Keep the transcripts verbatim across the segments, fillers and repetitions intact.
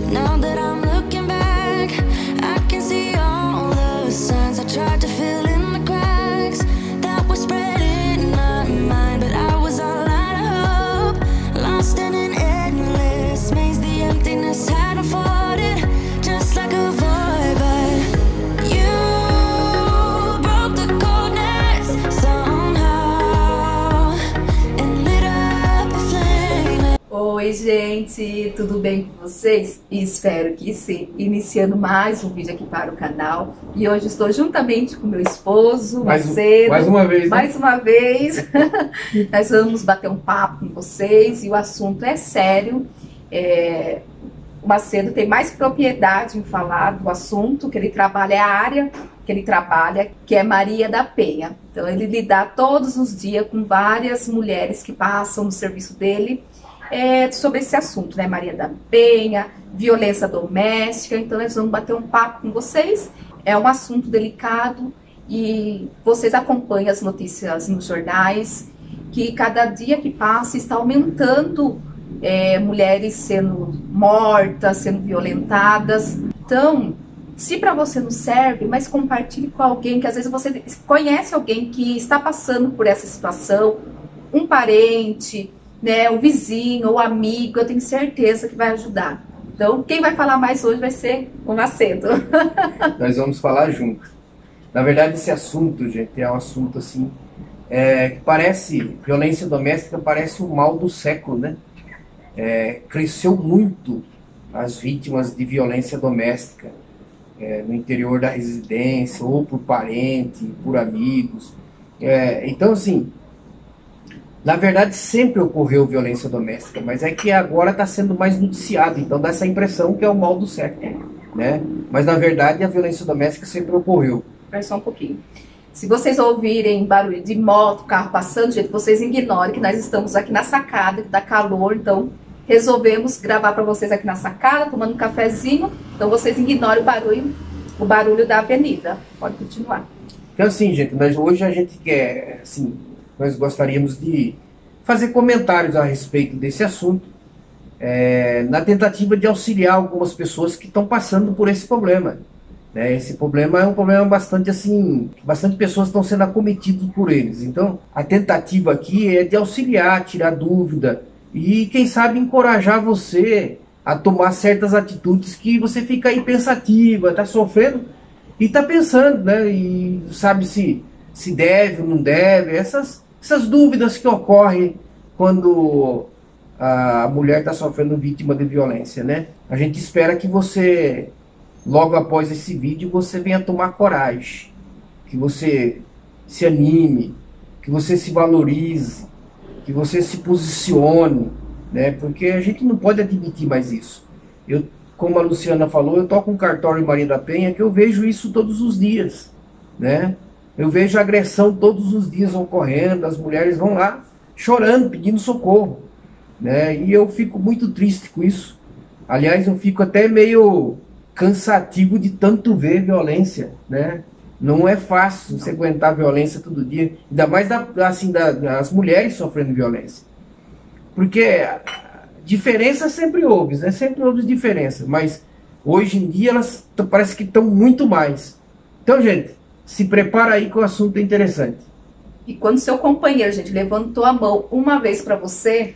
Now that I'm looking back, I can see all the signs I tried to fill in the cracks that were spread in my mind, but I was all out of hope, lost in an endless maze. The emptiness had unfolded just like a void, but you broke the coldness somehow and lit up a flame. Oi gente, tudo bem com vocês? Espero que sim. Iniciando mais um vídeo aqui para o canal. E hoje estou juntamente com meu esposo, mais, Macedo. Mais uma vez. Né? Mais uma vez. Nós vamos bater um papo com vocês e o assunto é sério. É... O Macedo tem mais propriedade em falar do assunto, que ele trabalha, é a área que ele trabalha, que é Maria da Penha. Então ele lida todos os dias com várias mulheres que passam no serviço dele é, sobre esse assunto, né? Maria da Penha, violência doméstica. Então nós vamos bater um papo com vocês. É um assunto delicado e vocês acompanham as notícias nos jornais, que cada dia que passa está aumentando É, mulheres sendo mortas, sendo violentadas. Então, se para você não serve, mas compartilhe com alguém, que às vezes você conhece alguém que está passando por essa situação, um parente, né, um vizinho ou amigo, eu tenho certeza que vai ajudar. Então, quem vai falar mais hoje vai ser o Macedo. Nós vamos falar junto. Na verdade, esse assunto, gente, é um assunto assim, é, que parece, violência doméstica parece o mal do século, né? É, cresceu muito as vítimas de violência doméstica é, no interior da residência, ou por parente, por amigos. É, então, assim, na verdade sempre ocorreu violência doméstica, mas é que agora está sendo mais noticiado, então dá essa impressão que é o mal do século, né? Mas na verdade a violência doméstica sempre ocorreu. Espera só um pouquinho. Se vocês ouvirem barulho de moto, carro passando, gente, vocês ignorem que nós estamos aqui na sacada, que dá calor, então resolvemos gravar para vocês aqui na sacada, tomando um cafezinho. Então vocês ignorem o barulho, o barulho da avenida. Pode continuar. Então assim, gente, nós, hoje a gente quer, assim, nós gostaríamos de fazer comentários a respeito desse assunto, é, na tentativa de auxiliar algumas pessoas que estão passando por esse problema. Né? Esse problema é um problema bastante assim, bastante pessoas estão sendo acometidas por eles. Então a tentativa aqui é de auxiliar, tirar dúvida, e quem sabe encorajar você a tomar certas atitudes que você fica aí pensativa, está sofrendo e está pensando, né? E sabe se, se deve ou não deve, essas, essas dúvidas que ocorrem quando a mulher está sofrendo vítima de violência, né? A gente espera que você, logo após esse vídeo, você venha tomar coragem, que você se anime, que você se valorize, que você se posicione, né? Porque a gente não pode admitir mais isso. Eu, como a Luciana falou, eu toco um cartório em Maria da Penha que eu vejo isso todos os dias, né? Eu vejo agressão todos os dias ocorrendo, as mulheres vão lá chorando, pedindo socorro, né? E eu fico muito triste com isso. Aliás, eu fico até meio cansativo de tanto ver violência, né? Não é fácil você aguentar violência todo dia, ainda mais da, assim, da, das mulheres sofrendo violência. Porque diferença sempre houve, né? Sempre houve diferença, mas hoje em dia elas parece que estão muito mais. Então, gente, se prepara aí que o assunto é interessante. E quando seu companheiro, gente, levantou a mão uma vez para você,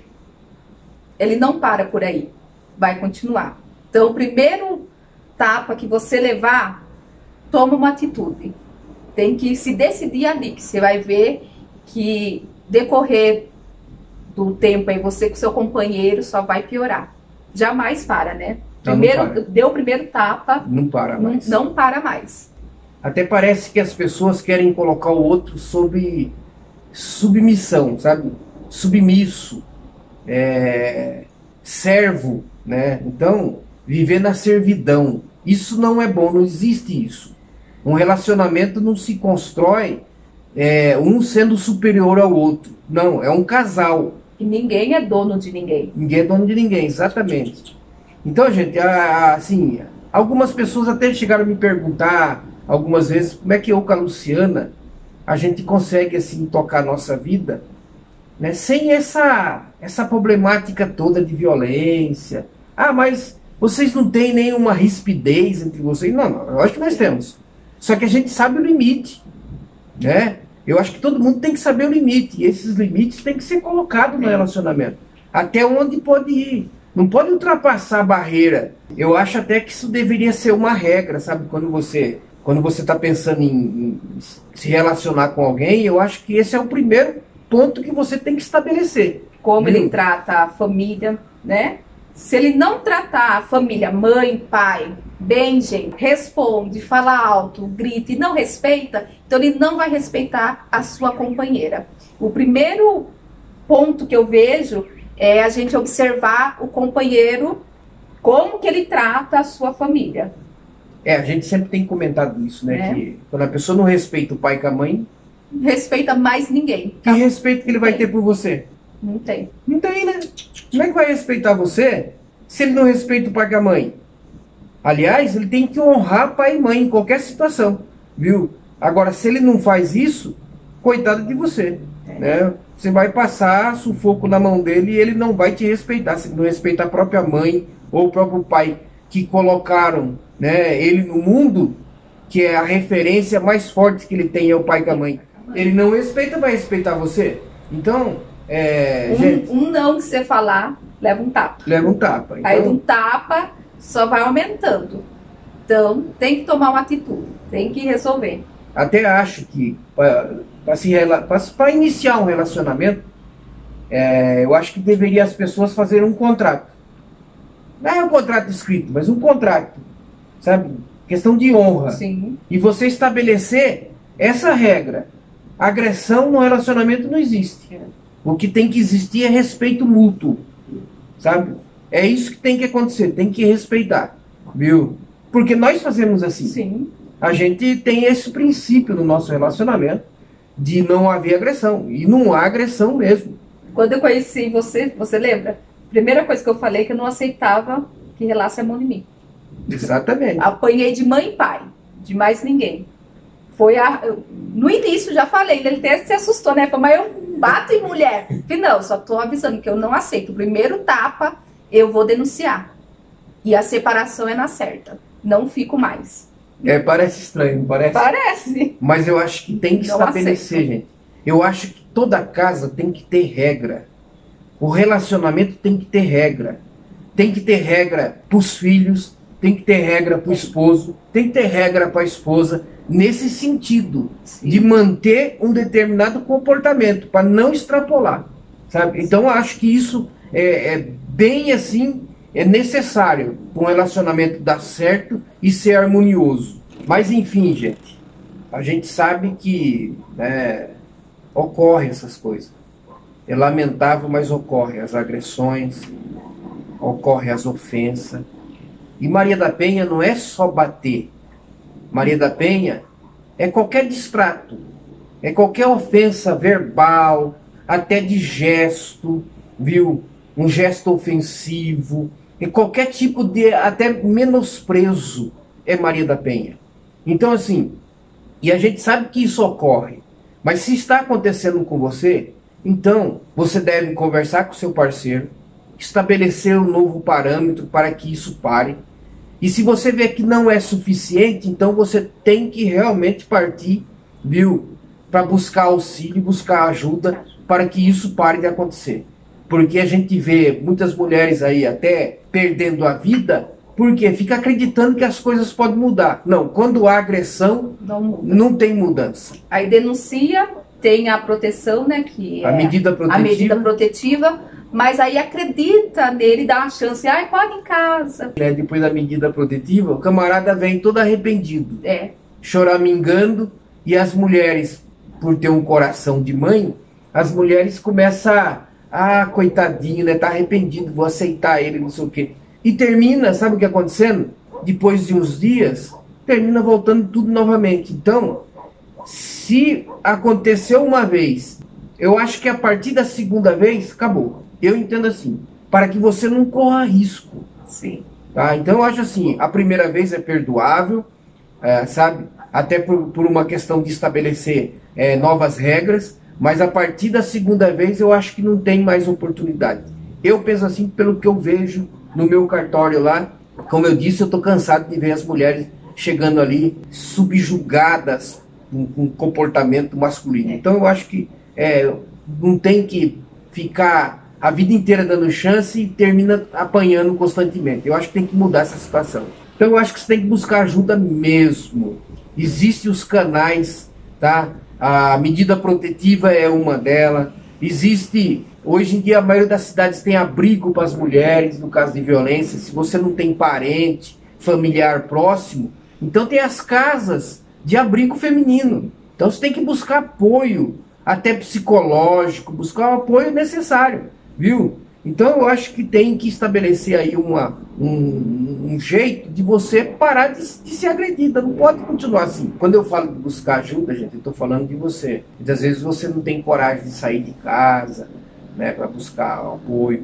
ele não para por aí, vai continuar. Então, o primeiro tapa que você levar, toma uma atitude. Tem que se decidir ali, que você vai ver que decorrer do tempo aí, você com seu companheiro só vai piorar. Jamais para, né? Primeiro, não, não deu o primeiro tapa, não para mais. Não, não para mais. Até parece que as pessoas querem colocar o outro sob submissão, sabe? Submisso, é, servo, né? Então, viver na servidão. Isso não é bom, não existe isso. Um relacionamento não se constrói é, um sendo superior ao outro. Não, é um casal. E ninguém é dono de ninguém. Ninguém é dono de ninguém, exatamente. Então, gente, assim, algumas pessoas até chegaram a me perguntar algumas vezes como é que eu com a Luciana a gente consegue assim tocar a nossa vida, né, sem essa, essa problemática toda de violência. Ah, mas vocês não têm nenhuma rispidez entre vocês. Não, não, eu acho que nós temos. Só que a gente sabe o limite, né? Eu acho que todo mundo tem que saber o limite. E esses limites têm que ser colocados no relacionamento. Até onde pode ir. Não pode ultrapassar a barreira. Eu acho até que isso deveria ser uma regra, sabe? Quando você quando você está pensando em, em se relacionar com alguém, eu acho que esse é o primeiro ponto que você tem que estabelecer. Como Viu? ele trata a família, né? Se ele não tratar a família, mãe, pai, bem, gente, responde, fala alto, grita e não respeita, então ele não vai respeitar a sua companheira. O primeiro ponto que eu vejo é a gente observar o companheiro, como que ele trata a sua família. É, a gente sempre tem comentado isso, né? É. Que quando a pessoa não respeita o pai com a mãe, Não respeita mais ninguém. que respeito que ele vai ter por você? Não tem. Não tem, né? Como é que vai respeitar você se ele não respeita o pai com a mãe? Aliás, ele tem que honrar pai e mãe em qualquer situação, viu? Agora, se ele não faz isso, coitado de você, É. né? Você vai passar sufoco na mão dele e ele não vai te respeitar. Se ele não respeitar a própria mãe ou o próprio pai que colocaram, né, ele no mundo, que é a referência mais forte que ele tem é o pai com a mãe. Ele não respeita, vai respeitar você? Então, é, gente, Um, um não que você falar, leva um tapa. leva um tapa. Aí de um Então, tapa só vai aumentando. Então tem que tomar uma atitude, tem que resolver. até acho que para iniciar um relacionamento, é, eu acho que deveria as pessoas fazerem um contrato. Não é um contrato escrito, mas um contrato, sabe? Questão de honra. Sim. E você estabelecer essa regra. Agressão no relacionamento não existe. O que tem que existir é respeito mútuo, sabe? É isso que tem que acontecer, tem que respeitar, viu? Porque nós fazemos assim. Sim. A gente tem esse princípio no nosso relacionamento de não haver agressão. E não há agressão mesmo. Quando eu conheci você, você lembra? Primeira coisa que eu falei é que eu não aceitava que relasse a mão em mim. Exatamente. Apanhei de mãe e pai, de mais ninguém. Foi a... eu- no início já falei, ele até se assustou, né? Falou, mas eu bato em mulher. Falei, não, só tô avisando que eu não aceito. O primeiro tapa, eu vou denunciar. E a separação é na certa. Não fico mais. É, parece estranho, não parece? Parece. Mas eu acho que tem que Não estabelecer, aceito. gente. Eu acho que toda casa tem que ter regra. O relacionamento tem que ter regra. Tem que ter regra para os filhos, tem que ter regra para o esposo, tem que ter regra para a esposa, nesse sentido, de manter um determinado comportamento, para não extrapolar, sabe? Então eu acho que isso é, é bem assim, é necessário para um relacionamento dar certo e ser harmonioso. Mas enfim, gente, a gente sabe que, né, ocorre essas coisas. É lamentável, mas ocorre as agressões, ocorre as ofensas. E Maria da Penha não é só bater. Maria da Penha é qualquer distrato, é qualquer ofensa verbal, até de gesto, viu? Um gesto ofensivo, é qualquer tipo de até menosprezo é Maria da Penha. Então assim, e a gente sabe que isso ocorre, mas se está acontecendo com você, então você deve conversar com seu parceiro, estabelecer um novo parâmetro para que isso pare. E se você vê que não é suficiente, então você tem que realmente partir, viu, para buscar auxílio, buscar ajuda para que isso pare de acontecer. Porque a gente vê muitas mulheres aí até perdendo a vida, porque fica acreditando que as coisas podem mudar. Não, quando há agressão, Não muda. não tem mudança. Aí denuncia, tem a proteção, né? Que A é medida a protetiva, medida protetiva, mas aí acredita nele, dá uma chance. Ai, paga em casa. né, depois da medida protetiva, o camarada vem todo arrependido, É. choramingando, e as mulheres, por ter um coração de mãe, as mulheres começam a, ah, coitadinho, né, tá arrependido, vou aceitar ele, não sei o quê. E termina, sabe o que acontecendo? Depois de uns dias, termina voltando tudo novamente. Então, se aconteceu uma vez, eu acho que a partir da segunda vez, acabou. Eu entendo assim, para que você não corra risco. Sim. Tá? Então eu acho assim, a primeira vez é perdoável, é, sabe? Até por, por uma questão de estabelecer é, novas regras, mas a partir da segunda vez eu acho que não tem mais oportunidade. Eu penso assim pelo que eu vejo no meu cartório lá, como eu disse, eu estou cansado de ver as mulheres chegando ali subjugadas com, com comportamento masculino. Então eu acho que é, não tem que ficar a vida inteira dando chance e termina apanhando constantemente. Eu acho que tem que mudar essa situação. Então eu acho que você tem que buscar ajuda mesmo. Existem os canais, tá? A medida protetiva é uma delas. Existe, hoje em dia a maioria das cidades tem abrigo para as mulheres no caso de violência. Se você não tem parente, familiar próximo, então tem as casas de abrigo feminino. Então você tem que buscar apoio, até psicológico, buscar o apoio necessário, viu? Então eu acho que tem que estabelecer aí uma, um, um jeito de você parar de, de ser agredida. Não pode continuar assim. Quando eu falo de buscar ajuda, gente, eu estou falando de você. Muitas vezes você não tem coragem de sair de casa, né, para buscar apoio.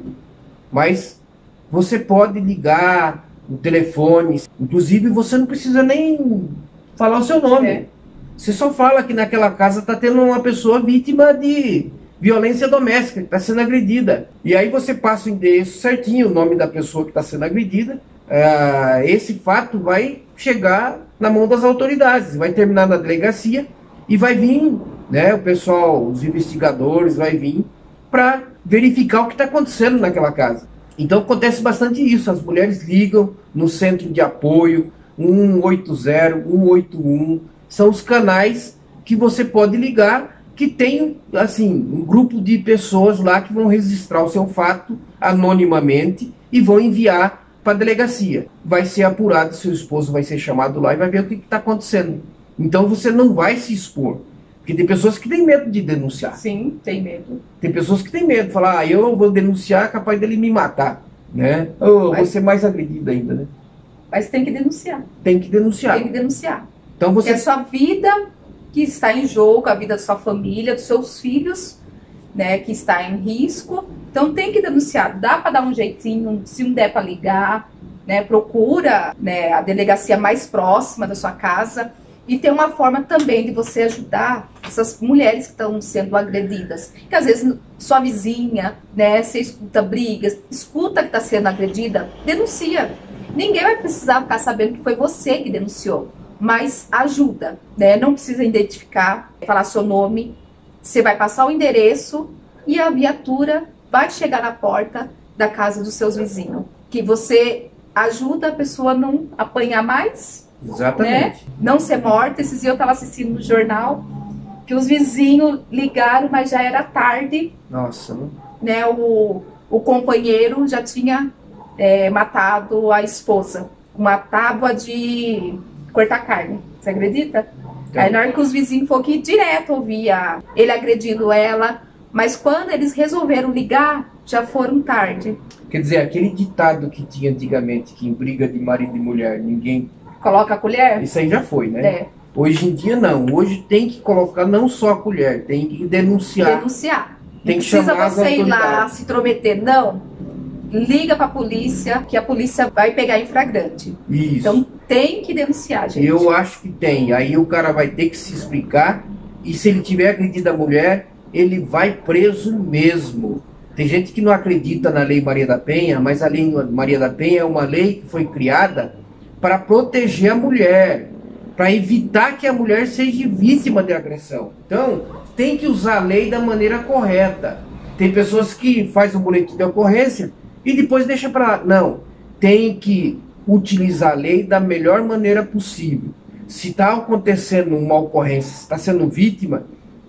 Mas você pode ligar no telefone. Inclusive você não precisa nem falar o seu nome. É. Você só fala que naquela casa está tendo uma pessoa vítima de violência doméstica, que está sendo agredida. E aí você passa o endereço certinho, o nome da pessoa que está sendo agredida. Uh, esse fato vai chegar na mão das autoridades, vai terminar na delegacia e vai vir, né, o pessoal, os investigadores, vai vir para verificar o que está acontecendo naquela casa. Então acontece bastante isso, as mulheres ligam no centro de apoio, um oito zero, um oito um, são os canais que você pode ligar, que tem, assim, um grupo de pessoas lá que vão registrar o seu fato anonimamente e vão enviar para a delegacia. Vai ser apurado, seu esposo vai ser chamado lá e vai ver o que está acontecendo. Então você não vai se expor. Porque tem pessoas que têm medo de denunciar. Sim, tem medo. Tem pessoas que têm medo, falar, ah, eu vou denunciar, é capaz dele me matar, né? Ou Mas... vou ser mais agredido ainda, né? Mas tem que denunciar. Tem que denunciar. Tem que denunciar. Então você... Porque é a sua vida que está em jogo, a vida da sua família, dos seus filhos, né, que está em risco. Então tem que denunciar. Dá para dar um jeitinho, se não der para ligar, né, procura, né, a delegacia mais próxima da sua casa. E tem uma forma também de você ajudar essas mulheres que estão sendo agredidas. Que às vezes sua vizinha, né, você escuta brigas, escuta que está sendo agredida, denuncia. Ninguém vai precisar ficar sabendo que foi você que denunciou. Mas ajuda, né? Não precisa identificar, falar seu nome. Você vai passar o endereço e a viatura vai chegar na porta da casa dos seus vizinhos. Que você ajuda a pessoa a não apanhar mais. Exatamente. Né? Não ser morta. Esses dias eu estava assistindo no jornal que os vizinhos ligaram, mas já era tarde. Nossa. Né? O, o companheiro já tinha é, matado a esposa. Uma tábua de cortar carne. Você acredita? Então, aí na hora que os vizinhos foram aqui, direto ouvia ele agredindo ela. Mas quando eles resolveram ligar, já foram tarde. Quer dizer, aquele ditado que tinha antigamente, que em briga de marido e mulher, ninguém... Coloca a colher? Isso aí já foi, né? É. Hoje em dia não. Hoje tem que colocar não só a colher, tem que denunciar. Denunciar. Tem não que precisa chamar você ir lá se intrometer, não. Liga para a polícia, que a polícia vai pegar em flagrante. Isso. Então tem que denunciar, gente. Eu acho que tem. Aí o cara vai ter que se explicar. E se ele tiver agredido a mulher, ele vai preso mesmo. Tem gente que não acredita na Lei Maria da Penha, mas a Lei Maria da Penha é uma lei que foi criada para proteger a mulher, para evitar que a mulher seja vítima de agressão. Então, tem que usar a lei da maneira correta. Tem pessoas que fazem um boletim de ocorrência e depois deixa para lá. Não, tem que utilizar a lei da melhor maneira possível. Se está acontecendo uma ocorrência, se está sendo vítima,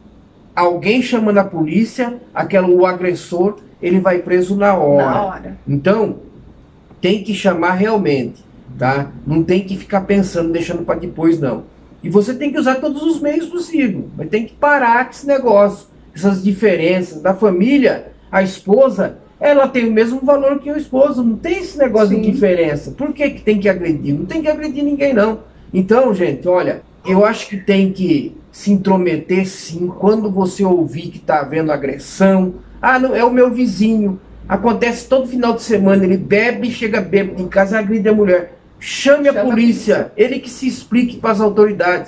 alguém chamando a polícia, aquele, o agressor, ele vai preso na hora. Na hora. Então, tem que chamar realmente, tá? Não tem que ficar pensando, deixando para depois, não. E você tem que usar todos os meios possíveis, mas tem que parar com esse negócio, essas diferenças da família. A esposa, ela tem o mesmo valor que o esposo, não tem esse negócio Sim. de diferença. Por que que tem que agredir? Não tem que agredir ninguém, não. Então, gente, olha, eu acho que tem que se intrometer sim, quando você ouvir que está havendo agressão. Ah, não, é o meu vizinho, acontece todo final de semana, ele bebe, chega bêbado em casa, agride a mulher. Chame a polícia, ele que se explique para as autoridades.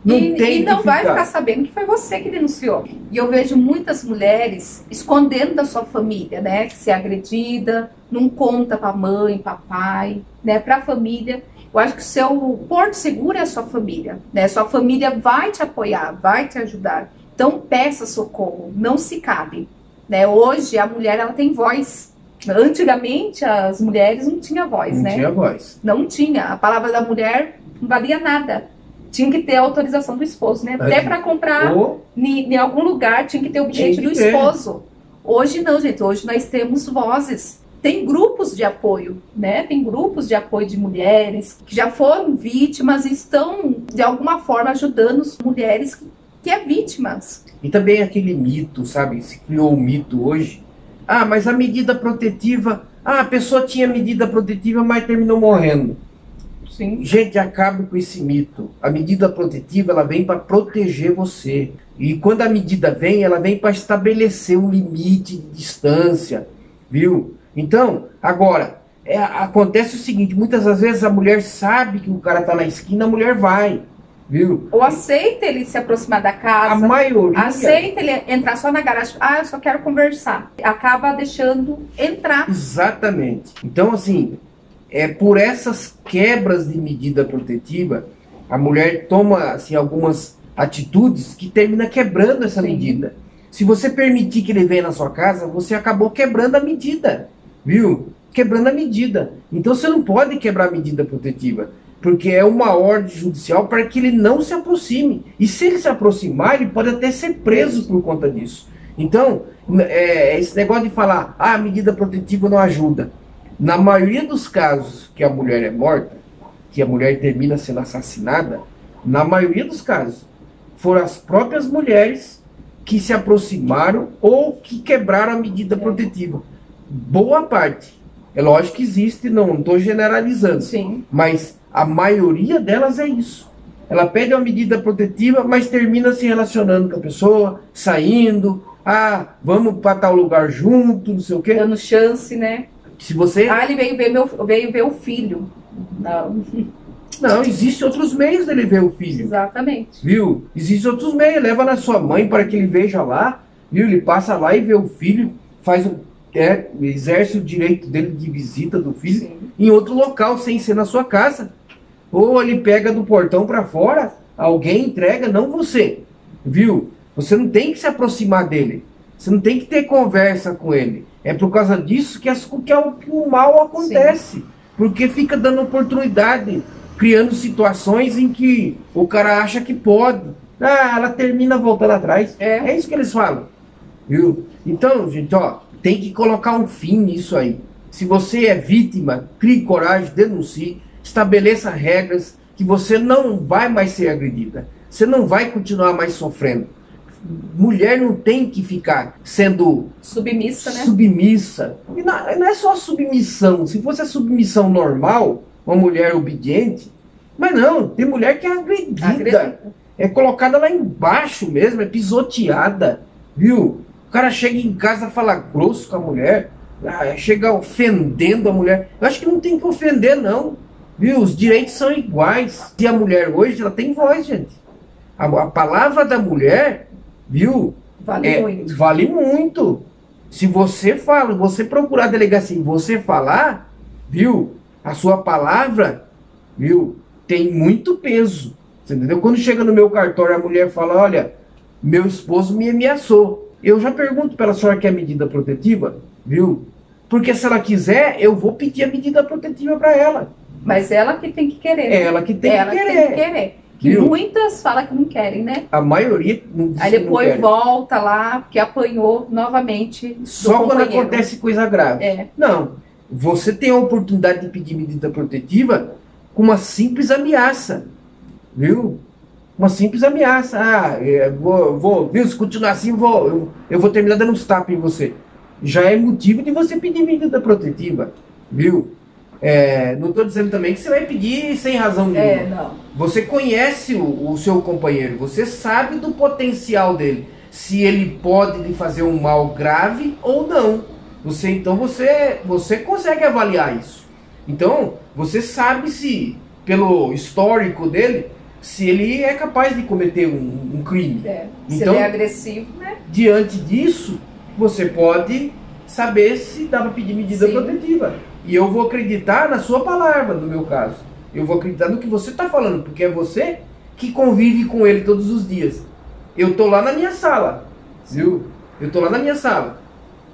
Não e, tem e não que vai ficar. ficar sabendo que foi você que denunciou. E eu vejo muitas mulheres escondendo da sua família, né? Se é agredida, não conta pra mãe, papai, né? Pra família. Eu acho que o seu porto seguro é a sua família, né? Sua família vai te apoiar, vai te ajudar. Então peça socorro, não se cabe, né? Hoje a mulher ela tem voz. Antigamente as mulheres não tinham voz, Não né? tinha voz. Não tinha. A palavra da mulher não valia nada. Tinha que ter a autorização do esposo, né? Até Aí, para comprar Ou em, em algum lugar tinha que ter o bilhete Tinha do que ter. esposo. Hoje não, gente. Hoje nós temos vozes. Tem grupos de apoio, né? Tem grupos de apoio de mulheres que já foram vítimas e estão, de alguma forma, ajudando as mulheres que, que é vítimas. E também aquele mito, sabe? Se criou um mito hoje. Ah, mas a medida protetiva... Ah, a pessoa tinha medida protetiva, mas terminou morrendo. Sim. Gente, acabe com esse mito. A medida protetiva, ela vem para proteger você. E quando a medida vem, ela vem para estabelecer um limite de distância, viu? Então, agora, é, acontece o seguinte, muitas das vezes a mulher sabe que o cara está na esquina, a mulher vai, viu? Ou aceita ele se aproximar da A casa, maioria... aceita ele entrar só na garagem. Ah, eu só quero conversar. Acaba deixando entrar. Exatamente. Então, assim, é por essas quebras de medida protetiva, a mulher toma assim, algumas atitudes que termina quebrando essa Sim. medida. Se você permitir que ele venha na sua casa, você acabou quebrando a medida, viu? Quebrando a medida. Então você não pode quebrar a medida protetiva, porque é uma ordem judicial para que ele não se aproxime. E se ele se aproximar, ele pode até ser preso por conta disso. Então, é, esse negócio de falar, ah, a medida protetiva não ajuda. Na maioria dos casos que a mulher é morta, que a mulher termina sendo assassinada, na maioria dos casos, foram as próprias mulheres que se aproximaram ou que quebraram a medida protetiva. Boa parte. É lógico que existe, não estou generalizando. Sim. Mas a maioria delas é isso. Ela pede uma medida protetiva, mas termina se relacionando com a pessoa, saindo, ah, vamos para tal lugar junto, não sei o quê. Dando chance, né? Se você... Ah, ele veio ver, meu, veio ver o filho. Não. Não, existem outros meios dele ver o filho. Exatamente. Viu? Existem outros meios. Leva na sua mãe para que ele veja lá. Viu? Ele passa lá e vê o filho, faz o, é, exerce o direito dele de visita do filho. Sim. Em outro local, sem ser na sua casa. Ou ele pega do portão para fora, alguém entrega, não você. Viu? Você não tem que se aproximar dele. Você não tem que ter conversa com ele. É por causa disso que, as, que, é o, que o mal acontece. Sim. Porque fica dando oportunidade, criando situações em que o cara acha que pode. Ah, ela termina voltando atrás. É, é isso que eles falam. Viu? Então, gente, ó, tem que colocar um fim nisso aí. Se você é vítima, crie coragem, denuncie, estabeleça regras que você não vai mais ser agredida. Você não vai continuar mais sofrendo. Mulher não tem que ficar sendo submissa, né? Submissa. E não, não é só submissão. Se fosse a submissão normal, uma mulher obediente, mas não, tem mulher que é agredida. agredida. É colocada lá embaixo mesmo, é pisoteada. Viu? O cara chega em casa e fala grosso com a mulher, chega ofendendo a mulher. Eu acho que não tem que ofender, não. Viu? Os direitos são iguais. E a mulher hoje, ela tem voz, gente. A, a palavra da mulher, viu? Vale é, muito. Vale muito. Se você fala, você procurar a delegacia e você falar, viu? A sua palavra, viu? Tem muito peso. Você entendeu? Quando chega no meu cartório, a mulher fala, olha, meu esposo me ameaçou. Eu já pergunto para a senhora que é medida protetiva, viu? Porque se ela quiser, eu vou pedir a medida protetiva para ela. Mas ela que tem que querer. É ela que tem ela que querer. Tem que querer. Que Viu? Muitas falam que não querem, né? A maioria não diz Aí que depois não quer. volta lá, porque apanhou novamente do Só quando companheiro. acontece coisa grave. É. Não. Você tem a oportunidade de pedir medida protetiva com uma simples ameaça. Viu? Uma simples ameaça. Ah, eu vou, vou, viu? Se continuar assim, vou, eu, eu vou terminar dando uns tapas em você. Já é motivo de você pedir medida protetiva. Viu? É, não estou dizendo também que você vai pedir sem razão nenhuma. É, não. Você conhece o, o seu companheiro, você sabe do potencial dele, se ele pode lhe fazer um mal grave ou não. Você, então você, você consegue avaliar isso. Então, você sabe se, pelo histórico dele, se ele é capaz de cometer um, um crime. É, se Então, ele é agressivo, né? diante disso, você pode saber se dá para pedir medida Sim. protetiva. E eu vou acreditar na sua palavra, no meu caso. Eu vou acreditar no que você está falando, porque é você que convive com ele todos os dias. Eu tô lá na minha sala, viu? Eu tô lá na minha sala.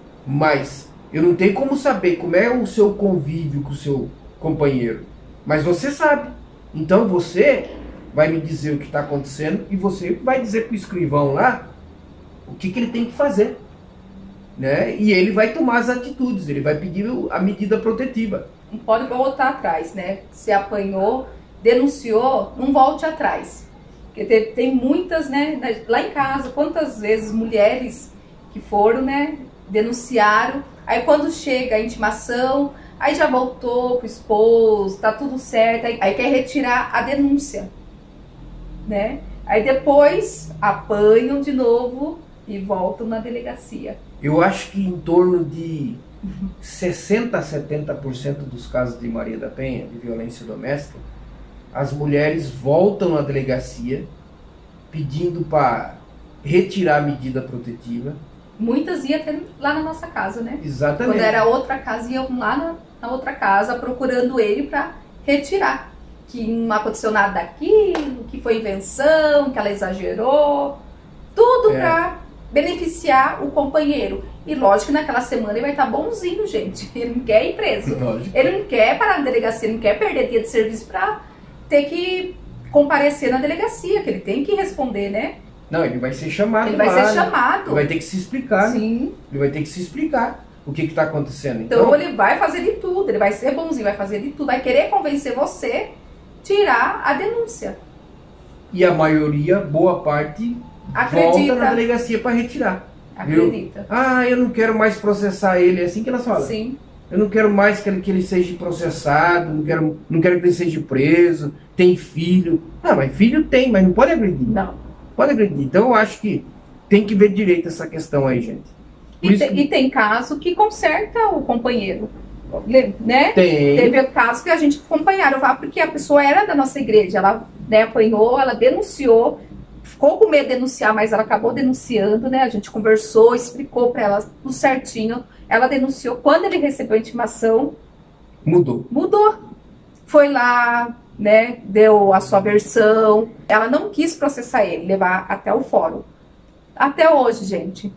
Mas eu não tenho como saber como é o seu convívio com o seu companheiro. Mas você sabe. Então você vai me dizer o que está acontecendo e você vai dizer para o escrivão lá o que, que ele tem que fazer. Né? E ele vai tomar as atitudes, ele vai pedir a medida protetiva. Não pode voltar atrás, né? Se apanhou, denunciou, não volte atrás. Porque tem, tem muitas, né? Lá em casa, quantas vezes mulheres que foram, né? Denunciaram, aí quando chega a intimação, aí já voltou pro esposo, tá tudo certo, aí, aí quer retirar a denúncia, né? Aí depois apanham de novo e voltam na delegacia. Eu acho que em torno de sessenta a setenta por cento dos casos de Maria da Penha, de violência doméstica, as mulheres voltam na delegacia pedindo para retirar a medida protetiva. Muitas iam até lá na nossa casa, né? Exatamente. Quando era outra casa, iam lá na, na outra casa procurando ele para retirar. Que não aconteceu nada daquilo, que foi invenção, que ela exagerou. Tudo É. para beneficiar o companheiro. E lógico que naquela semana ele vai estar bonzinho, gente. Ele não quer ir preso. Lógico. Ele não quer parar na delegacia, ele não quer perder dia de serviço para ter que comparecer na delegacia, que ele tem que responder, né? Não, ele vai ser chamado. Ele vai lá, ser né? chamado. Ele vai ter que se explicar. né? Sim. Ele vai ter que se explicar o que está acontecendo. Então, Então, ele vai fazer de tudo, ele vai ser bonzinho, vai fazer de tudo, vai querer convencer você tirar a denúncia. e a maioria, boa parte, Acredita. volta na delegacia para retirar. Acredita. Viu? Ah, eu não quero mais processar ele. É assim que elas falam. Sim. Eu não quero mais que ele, que ele seja processado, não quero, não quero que ele seja preso, tem filho. Ah, mas filho tem, mas não pode agredir. Não. Pode agredir. Então eu acho que tem que ver direito essa questão aí, gente. Por E, isso te- que e tem caso que conserta o companheiro. Né? tem. Teve caso que a gente acompanharam, porque a pessoa era da nossa igreja, ela, né, apanhou, ela denunciou, ficou com medo de denunciar, mas ela acabou denunciando, né? A gente conversou, explicou para ela tudo certinho. Ela denunciou. Quando ele recebeu a intimação, Mudou. mudou. Foi lá, né? Deu a sua versão. Ela não quis processar ele, levar até o fórum. Até hoje, gente,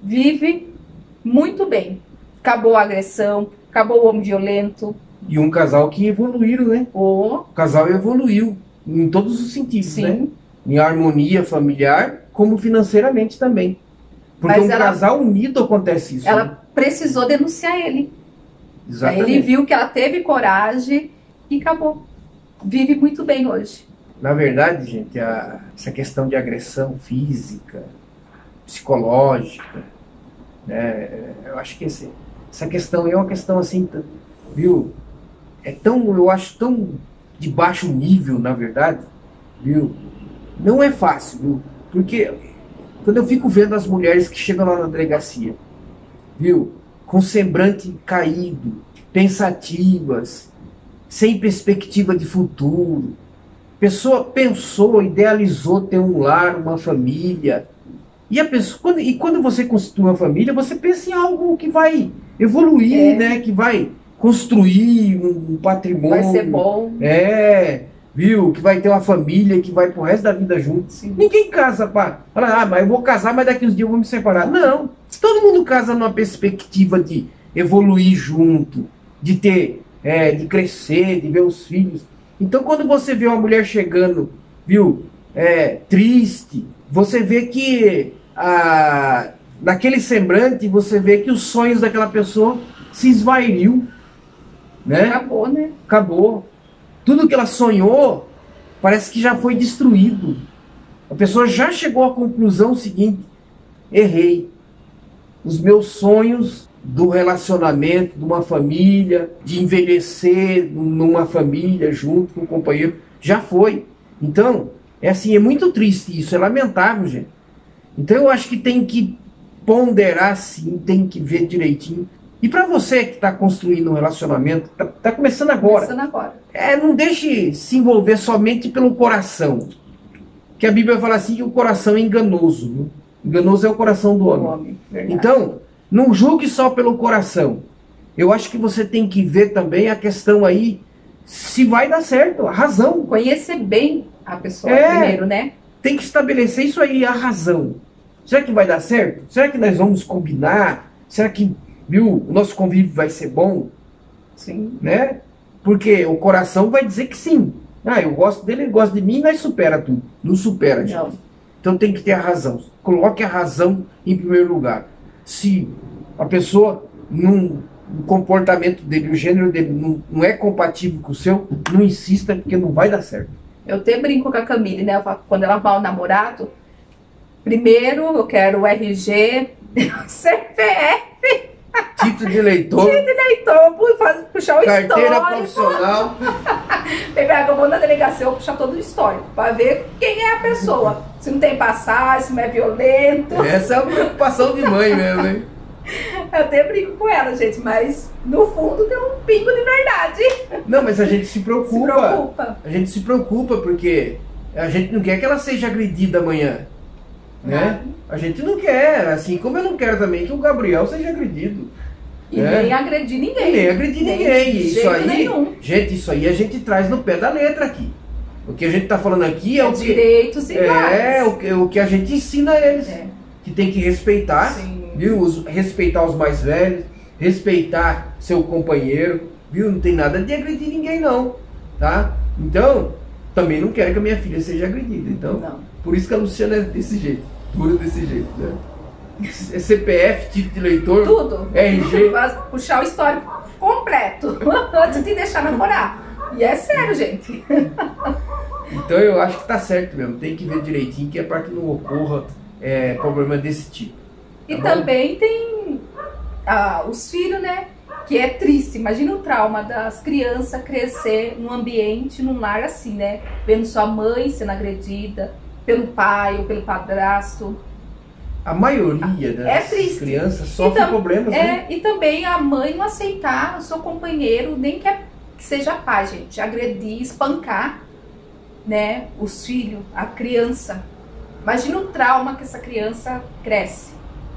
vive muito bem. Acabou a agressão, acabou o homem violento. E um casal que evoluíram, né? O O casal evoluiu em todos os sentidos, né? sim. Em harmonia familiar, como financeiramente também. Porque Mas um ela- casal unido acontece isso. né? Ela precisou denunciar ele. Aí Exatamente. ele viu que ela teve coragem e acabou. Vive muito bem hoje. Na verdade, gente, a- essa questão de agressão física, psicológica, né? Eu acho que esse, essa questão é uma questão assim, t- viu? É tão, eu acho tão de baixo nível, na verdade, viu? Não é fácil, viu? Porque quando eu fico vendo as mulheres que chegam lá na delegacia, viu? Com semblante caído, pensativas, sem perspectiva de futuro. Pessoa pensou, idealizou ter um lar, uma família. E, a pessoa, quando, e quando você constitui uma família, você pensa em algo que vai evoluir, É. né? Que vai construir um patrimônio. Vai ser bom. É, viu? Que vai ter uma família que vai pro resto da vida junto. Sim. Ninguém casa para falar, ah, mas eu vou casar, mas daqui uns dias eu vou me separar. Não. Todo mundo casa numa perspectiva de evoluir junto, de ter, é, de crescer, de ver os filhos. Então, quando você vê uma mulher chegando, viu, é, triste, você vê que a, naquele semblante, você vê que os sonhos daquela pessoa se esvairiu, né? Acabou, né? Acabou. Tudo que ela sonhou parece que já foi destruído. A pessoa já chegou à conclusão seguinte: errei. Os meus sonhos do relacionamento, de uma família, de envelhecer numa família junto com o companheiro, já foi. Então, é assim, é muito triste isso, é lamentável, gente. Então eu acho que tem que ponderar sim, tem que ver direitinho E para você que está construindo um relacionamento, está tá começando agora, Começando agora. É, não deixe se envolver somente pelo coração. Que a Bíblia fala assim que o coração é enganoso. Viu? Enganoso é o coração do homem. O homem, verdade. Então, não julgue só pelo coração. Eu acho que você tem que ver também a questão aí, se vai dar certo, a razão. Conhecer bem a pessoa É. primeiro, né? Tem que estabelecer isso aí, a razão. Será que vai dar certo? Será que nós vamos combinar? Será que, viu, o nosso convívio vai ser bom? Sim. Né? Porque o coração vai dizer que sim. Ah, eu gosto dele, ele gosta de mim, nós supera tudo. Não supera, gente. Não. Então tem que ter a razão. Coloque a razão em primeiro lugar. Se a pessoa, num, o comportamento dele, o gênero dele não, não é compatível com o seu, não insista, porque não vai dar certo. Eu até brinco com a Camille, né? Eu falo, quando ela vai ao namorado, primeiro eu quero o R G, C P F, Título de eleitor, eleitor, pu- faz- puxar o carteira histórico. profissional. Pegar, eu vou na delegacia, eu vou puxar todo o histórico, pra ver quem é a pessoa. Se não tem passagem, se não é violento. Essa é a preocupação de mãe mesmo, hein? Eu até brinco com ela, gente, mas no fundo tem um pingo de verdade. Não, mas a gente se Se preocupa. preocupa. A gente se preocupa porque a gente não quer que ela seja agredida amanhã. Né? A gente não quer, assim como eu não quero também que o Gabriel seja agredido. E É. nem agredir ninguém. E nem agredir Nem ninguém. de Isso jeito aí, nenhum. gente, isso aí a gente traz no pé da letra aqui. O que a gente tá falando aqui é, É o que direitos iguais. é o que, o que a gente ensina a eles. É. Que tem que respeitar, Sim. viu? Os- respeitar os mais velhos, respeitar seu companheiro, viu? Não tem nada de agredir ninguém não, tá? Então, também não quero que a minha filha seja agredida. Então, Não. por isso que a Luciana é desse jeito, dura desse jeito, né? É C P F, título de eleitor, Tudo. R G. Vai puxar o histórico completo antes de deixar namorar. E é sério, gente. Então eu acho que tá certo mesmo, tem que ver direitinho que é para que não ocorra é, problema desse tipo. E Tá bom? também tem ah, os filhos, né? Que é triste. Imagina o trauma das crianças crescer num ambiente, num lar assim, né? Vendo sua mãe sendo agredida pelo pai ou pelo padrasto. A maioria das É triste. crianças sofre Então, problemas, né? É, e também a mãe não aceitar o seu companheiro, nem que, é- que seja pai, gente, agredir, espancar, né, os filhos, a criança. Imagina o trauma que essa criança cresce.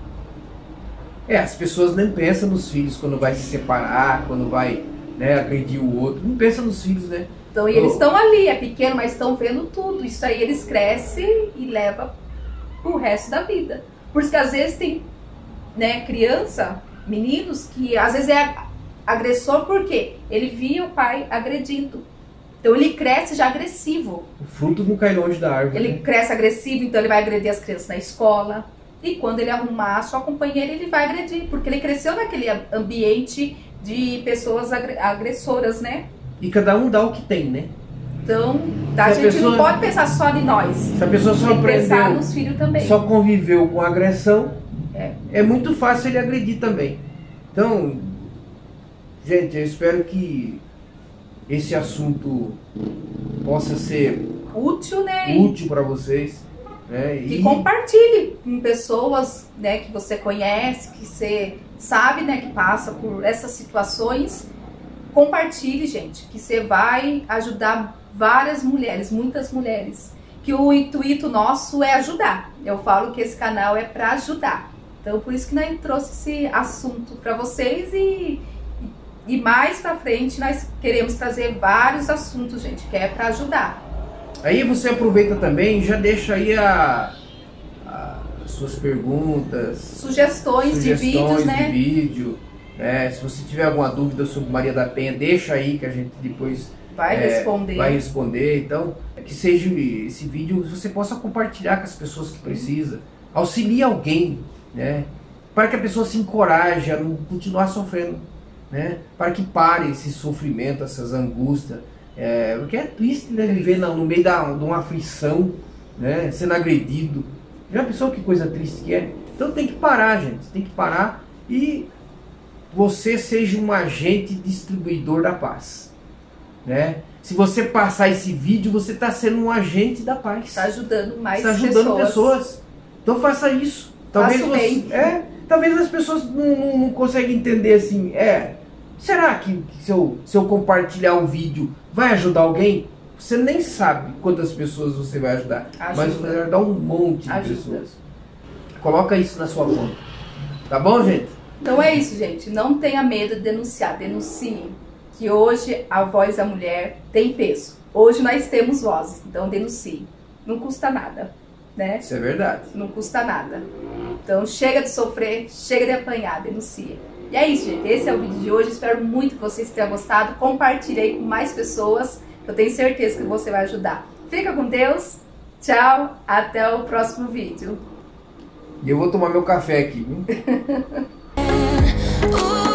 É, as pessoas nem pensam nos filhos quando vai se separar, quando vai, né, agredir o outro. Não pensa nos filhos, né? Então, e eles Oh. estão ali, é pequeno, mas estão vendo tudo. Isso aí eles crescem e levam pro resto da vida. Por isso que às vezes tem, né, criança, meninos, que às vezes é agressor porque ele via o pai agredindo. Então ele cresce já agressivo. O fruto não cai longe da árvore. Ele né? cresce agressivo, então ele vai agredir as crianças na escola. E quando ele arrumar a sua companheira, ele vai agredir. Porque ele cresceu naquele ambiente de pessoas agre- agressoras, né? E cada um dá o que tem, né? Então, a Se a gente pessoa- não pode pensar só em nós. Se a pessoa só Tem que pensar aprendeu, nos filhos também. só conviveu com agressão, É. é muito fácil ele agredir também. Então, gente, eu espero que esse assunto possa ser Útil, né? útil para vocês. Né? Que E compartilhe com pessoas, né, que você conhece, que você sabe, né, que passa por essas situações. Compartilhe, gente, que você vai ajudar várias mulheres, muitas mulheres. Que o intuito nosso é ajudar. Eu falo que esse canal é para ajudar. Então, por isso que nós trouxe esse assunto para vocês e, e mais para frente nós queremos trazer vários assuntos, gente, que é para ajudar. aí você aproveita também e já deixa aí a, a- as suas perguntas, Sugestões, de vídeos, de né? vídeo. Né? Se você tiver alguma dúvida sobre Maria da Penha, deixa aí que a gente depois Vai é, responder. vai responder. Então, que seja esse vídeo, você possa compartilhar com as pessoas que precisam. Auxilie alguém, né? Para que a pessoa se encoraje a não continuar sofrendo, né? Para que pare esse sofrimento, essas angústias. É, porque é triste, né? Viver no, no meio da, de uma aflição, né? Sendo agredido. Já pensou que coisa triste que é? Então tem que parar, gente. Tem que parar e você seja um agente distribuidor da paz. Né? Se você passar esse vídeo, você está sendo um agente da paz. Está ajudando mais Está ajudando pessoas. pessoas. Então faça isso. Talvez Faça o você, bem. é, talvez as pessoas não, não, não conseguem entender assim, é, será que, que se, eu, se eu compartilhar um vídeo vai ajudar alguém? Você nem sabe quantas pessoas você vai ajudar, Ajuda. mas você vai ajudar um monte de Ajuda. pessoas. Coloca isso na sua conta. Tá bom, gente? Então é isso, gente. Não tenha medo de denunciar. Denuncie. Que hoje a voz da mulher tem peso. Hoje nós temos vozes, então denuncie. Não custa nada, né? Isso é verdade. Não custa nada. Então chega de sofrer, chega de apanhar, denuncia. E é isso, gente. Esse é o vídeo de hoje. Espero muito que vocês tenham gostado. Compartilhe aí com mais pessoas. Eu tenho certeza que você vai ajudar. Fica com Deus. Tchau. Até o próximo vídeo. E eu vou tomar meu café aqui, viu?